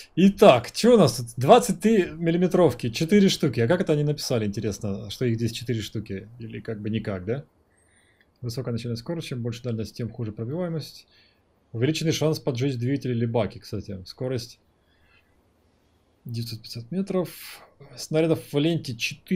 Итак, что у нас тут? 23 миллиметровки, 4 штуки. А как это они написали, интересно, что их здесь 4 штуки? Или как бы никак, да? Высокая начальная скорость, чем больше дальность, тем хуже пробиваемость. Увеличенный шанс поджечь двигатель или баки, кстати. Скорость 950 метров. Снарядов в ленте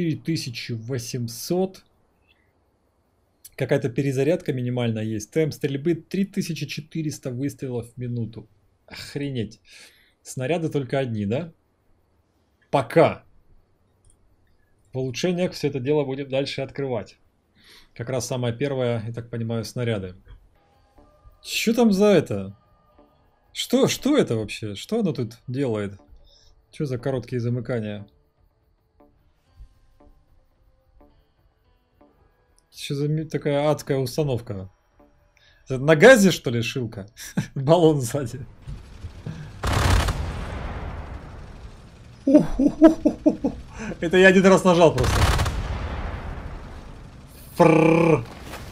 4800. Какая-то перезарядка минимальная есть. Темп стрельбы 3400 выстрелов в минуту. Охренеть. Снаряды только одни, да? Пока. В улучшениях все это дело будем дальше открывать. Как раз самое первое, я так понимаю, снаряды. Что там за это? Что это вообще? Что оно тут делает? Что за короткие замыкания? Что за такая адская установка? Это на газе, что ли, шилка? Баллон сзади. Это я один раз нажал просто. Фрррр.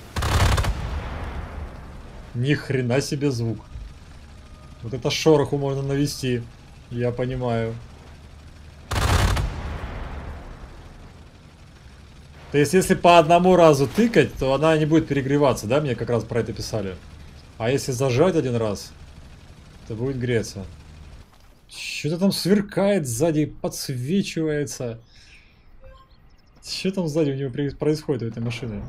Ни хрена себе звук. Вот это шороху можно навести. Я понимаю. То есть, если по одному разу тыкать, то она не будет перегреваться, да? Мне как раз про это писали. А если зажать один раз, то будет греться. Что-то там сверкает сзади, подсвечивается. Что там сзади у него происходит у этой машины?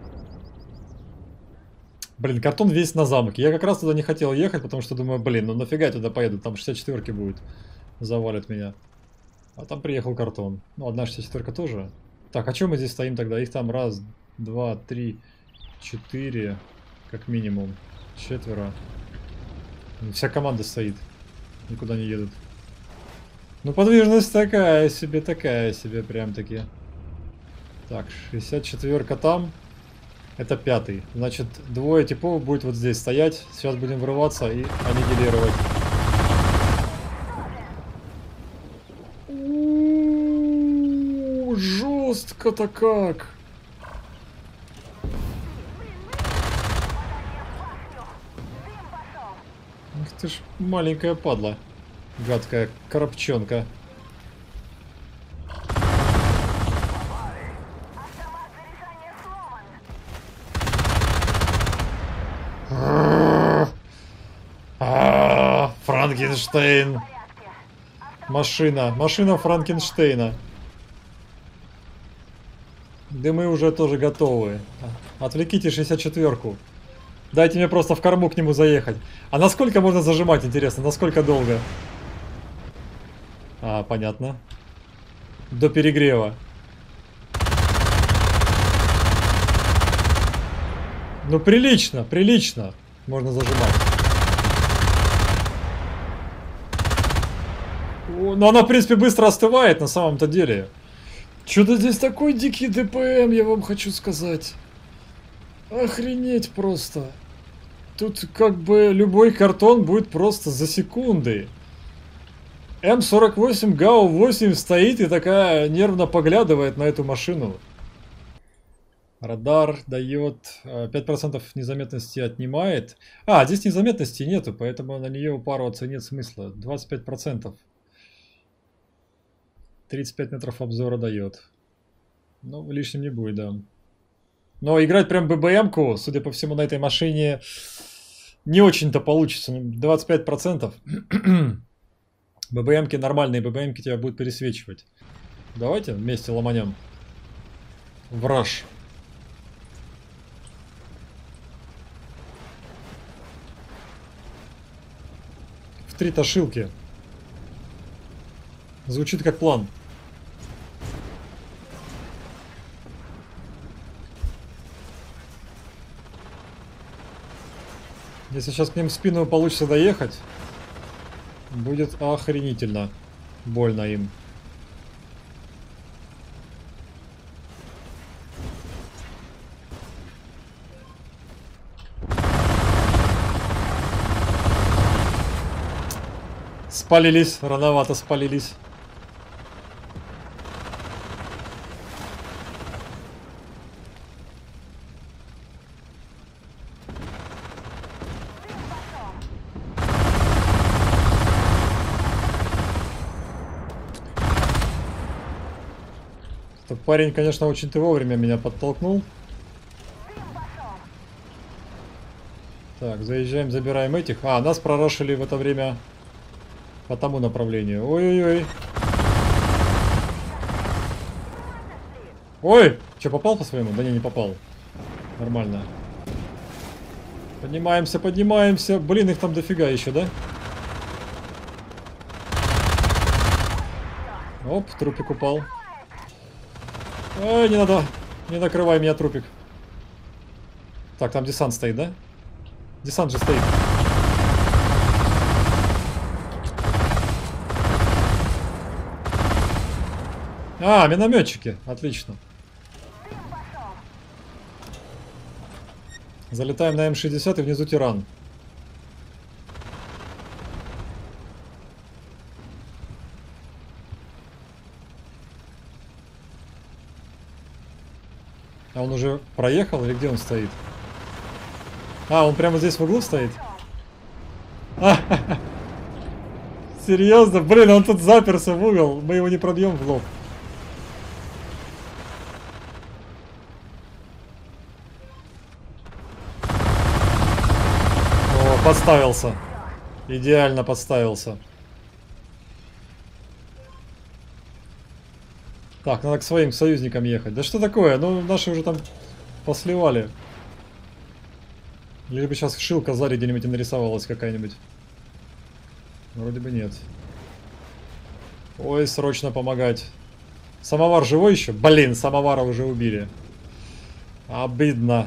Блин, картон весь на замке. Я как раз туда не хотел ехать, потому что думаю, блин, ну нафига я туда поеду, там 64-ки будет. Завалит меня. А там приехал картон. Ну, одна 64-ка тоже. Так, а что мы здесь стоим тогда? Их там раз, два, три, четыре, как минимум. Четверо. Вся команда стоит. Никуда не едут. Ну, подвижность такая себе, прям таки. Так, 64-ка там. Это 5-й. Значит, двое типов будет вот здесь стоять. Сейчас будем врываться и аннигилировать. Жестко-то как! Ах ты ж маленькая падла. Гадкая коробчонка. Франкенштейн. Машина Франкенштейна. Да мы уже тоже готовы. Отвлеките 64-ку. Дайте мне просто в корму к нему заехать. А насколько можно зажимать, интересно? Насколько долго? А, понятно. До перегрева. Ну, прилично, прилично. Можно зажимать. Но она, в принципе, быстро остывает на самом-то деле. Что-то здесь такой дикий ДПМ, я вам хочу сказать. Охренеть просто. Тут как бы любой картон будет просто за секунды. М48 ГАУ-8 стоит и такая нервно поглядывает на эту машину. Радар дает 5% незаметности отнимает. А, здесь незаметности нету, поэтому на нее упарываться нет смысла. 25%. 35 метров обзора дает. Ну, лишним не будет, да. Но играть прям ББМ-ку, судя по всему, на этой машине не очень-то получится. 25%. ББМ-ки, нормальные ББМ-ки тебя будут пересвечивать. Давайте вместе ломанем. Враж. В 3 тошилки. Звучит как план. Если сейчас к ним в спину получится доехать, будет охренительно больно им. Спалились, рановато спалились. Этот парень, конечно, очень ты вовремя меня подтолкнул. Так, заезжаем, забираем этих. А, нас прорашили в это время по тому направлению. Ой-ой-ой. Ой! Че, попал по своему? Да не попал. Нормально. Поднимаемся, поднимаемся. Блин, их там дофига еще, да? Оп, трупик упал. Ой, не надо. Не накрывай меня, трупик. Так, там десант стоит, да? Десант же стоит. А, минометчики. Отлично. Залетаем на М60 и внизу тиран. А он уже проехал или где он стоит? А, он прямо здесь в углу стоит? Серьезно? Блин, он тут заперся в угол. Мы его не пробьем в лоб. О, подставился. Идеально подставился. Так, надо к своим союзникам ехать. Да что такое? Ну, наши уже там посливали. Или бы сейчас шилка сзади где-нибудь и нарисовалась какая-нибудь. Вроде бы нет. Ой, срочно помогать. Самовар живой еще? Блин, самовара уже убили. Обидно.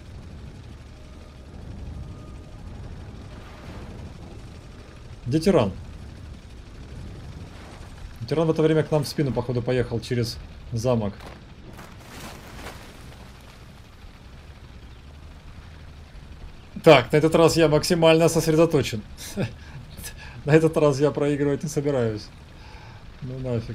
Где тиран? Тиран в это время к нам в спину, походу, поехал через замок. Так, на этот раз я максимально сосредоточен. На этот раз я проигрывать не собираюсь. Ну нафиг.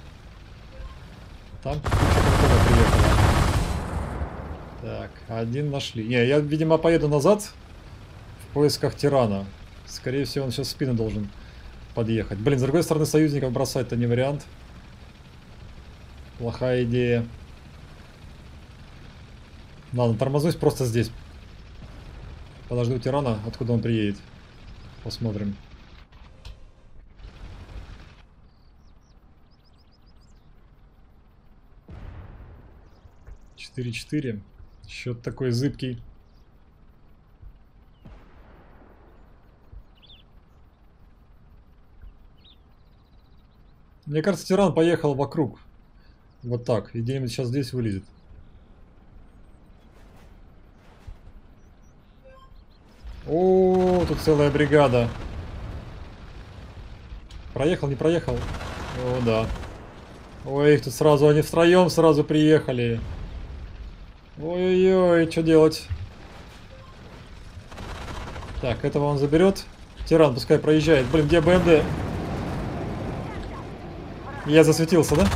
Там куча картона приехала. Так, один нашли. Не, я, видимо, поеду назад в поисках тирана. Скорее всего, он сейчас в спину должен подъехать. Блин, с другой стороны, союзников бросать-то не вариант. Плохая идея. Ладно, тормознусь просто здесь. Подожду тирана, откуда он приедет. Посмотрим. Четыре. Счет такой зыбкий. Мне кажется, тиран поехал вокруг. Вот так. И где-нибудь сейчас здесь вылезет. О, тут целая бригада. Проехал, не проехал? О, да. Ой, их тут сразу, они втроем сразу приехали. Ой-ой-ой, что делать? Так, этого он заберет. Тиран пускай проезжает. Блин, где БМД? Я засветился, да?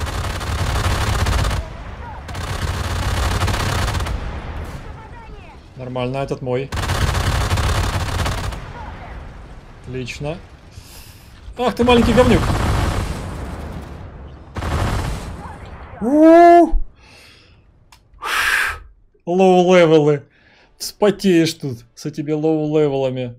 Нормально, этот мой. Отлично. Ах ты маленький говнюк. Лоу-левелы. Вспотеешь тут с этими лоу-левелами.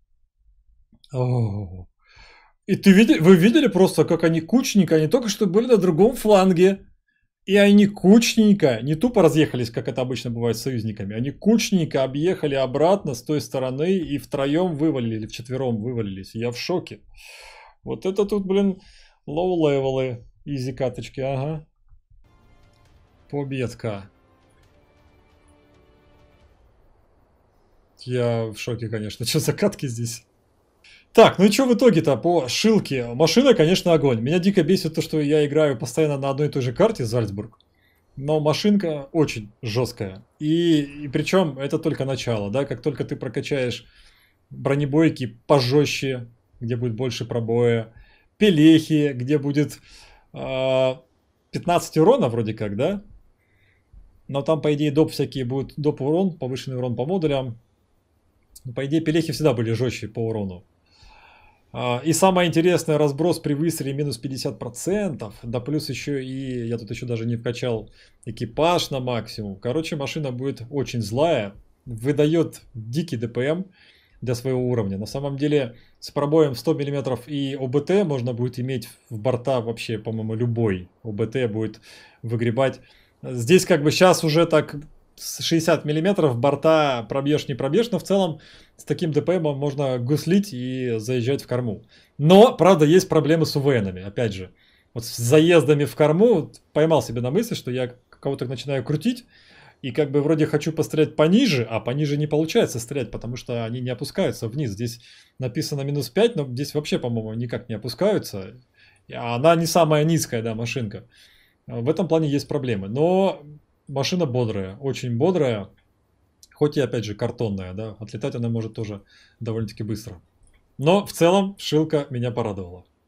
И вы видели просто, как они кучненько, они только что были на другом фланге. И они кучненько, не тупо разъехались, как это обычно бывает с союзниками, они кучненько объехали обратно с той стороны и втроем вывалили, или вчетвером вывалились. Я в шоке. Вот это тут, блин, лоу-левелы, изи каточки, ага. Победка. Я в шоке, конечно. Что за катки здесь? Так, ну и что в итоге-то по шилке? Машина, конечно, огонь. Меня дико бесит то, что я играю постоянно на одной и той же карте, Зальцбург. Но машинка очень жесткая. И причем это только начало, да? Как только ты прокачаешь бронебойки пожестче, где будет больше пробоя, пелехи, где будет 15 урона вроде как, да? Но там, по идее, доп всякие будут, доп урон, повышенный урон по модулям. По идее, пелехи всегда были жестче по урону. И самое интересное, разброс при выстреле минус 50%, да плюс еще и, я тут еще даже не вкачал экипаж на максимум. Короче, машина будет очень злая, выдает дикий ДПМ для своего уровня. На самом деле, с пробоем в 100 мм и ОБТ можно будет иметь в борта вообще, по-моему, любой. ОБТ будет выгребать. Здесь как бы сейчас уже так с 60 миллиметров борта пробьешь, не пробьешь, но в целом с таким ДПМом можно гуслить и заезжать в корму. Но, правда, есть проблемы с УВНами, опять же. Вот с заездами в корму поймал себя на мысли, что я кого-то начинаю крутить, и как бы вроде хочу пострелять пониже, а пониже не получается стрелять, потому что они не опускаются вниз. Здесь написано минус 5, но здесь вообще, по-моему, никак не опускаются. Она не самая низкая, да, машинка. В этом плане есть проблемы. Но машина бодрая, очень бодрая. Хоть и, опять же, картонная, да. Отлетать она может тоже довольно-таки быстро. Но в целом шилка меня порадовала.